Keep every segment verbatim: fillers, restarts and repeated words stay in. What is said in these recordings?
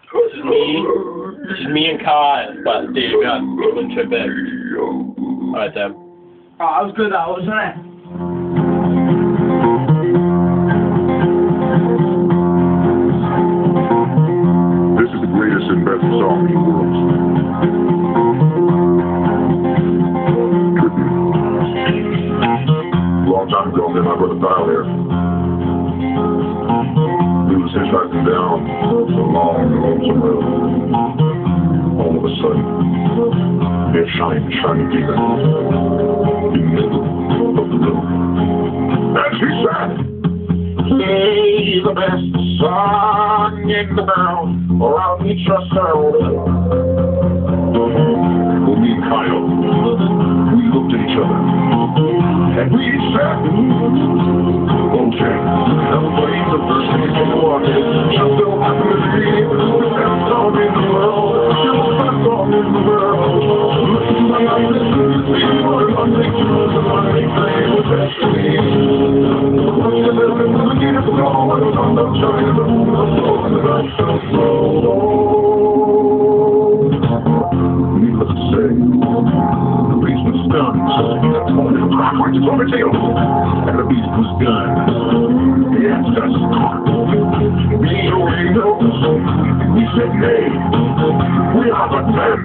This is me. This is me and Kai, but dude, we got a little trip big. Alright, Deb. Oh, that was good, that wasn't it? This is the greatest and best song in the world. Tribute. A long time ago, me and my brother Kyle here. We was hitchhiking down a long, lonesome road. All of a sudden, there shined, shining demon in the middle of the road. And she said, "Say the best song in the world, or I'll meet your soul." Well, me and Kyle, we looked at each other, and we said, "Okay." Now the flames of first thing in the water, shall still happen to be the best song in the world, still the best song in the world. Listen to my eyes, listen to me, what I'm making, what I'm making, what's destiny. What's the living, we're looking at the snow, what was on the shine of the moon, the soul, and the night shall flow. Needless to say, the beast was done. Backwards, it's over to you. And the beast was done. Yes, that's caught. We already know. We said nay. We are the men.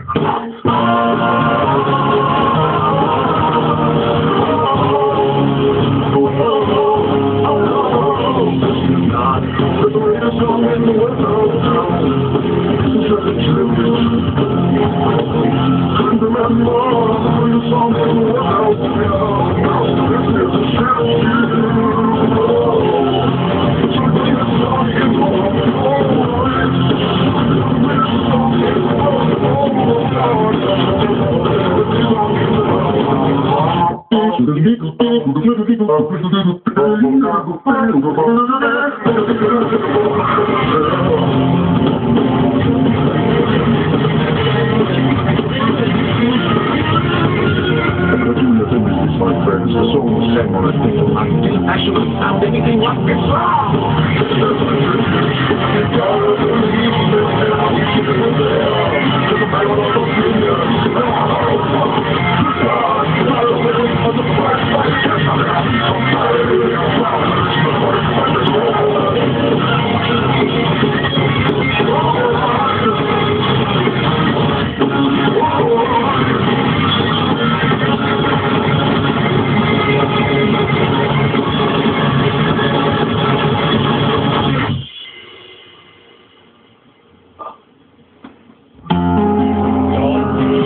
This is not the greatest song in the world. This is just a tribute. Couldn't remember the greatest song in the world. This is a tribute. It's the greatest song in the world. The greatest song in the world. My friends, the song was sang on a thing. I didn't actually sound anything like this song.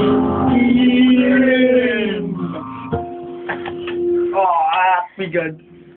Oh, that's be good.